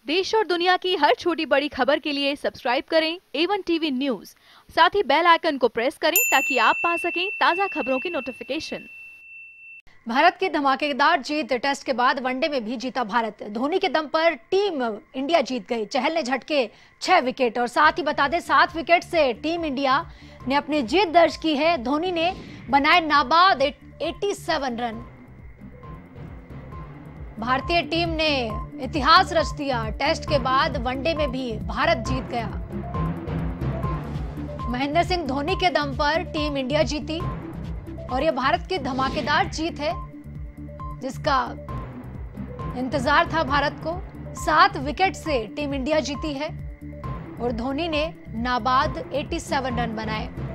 देश और दुनिया की हर छोटी बड़ी खबर के लिए सब्सक्राइब करें A1 टीवी न्यूज। साथ ही बेल आइकन को प्रेस करें ताकि आप पा सकें ताज़ा खबरों की नोटिफिकेशन। भारत की धमाकेदार जीत। टेस्ट के बाद वनडे में भी जीता भारत। धोनी के दम पर टीम इंडिया जीत गई। चहल ने झटके 6 विकेट और साथ ही बता दें 7 विकेट से टीम इंडिया ने अपनी जीत दर्ज की है। धोनी ने बनाए नाबाद 87 रन। भारतीय टीम ने इतिहास रच दिया। टेस्ट के बाद वनडे में भी भारत जीत गया। महेंद्र सिंह धोनी के दम पर टीम इंडिया जीती और यह भारत की धमाकेदार जीत है जिसका इंतजार था भारत को। 7 विकेट से टीम इंडिया जीती है और धोनी ने नाबाद 87 रन बनाए।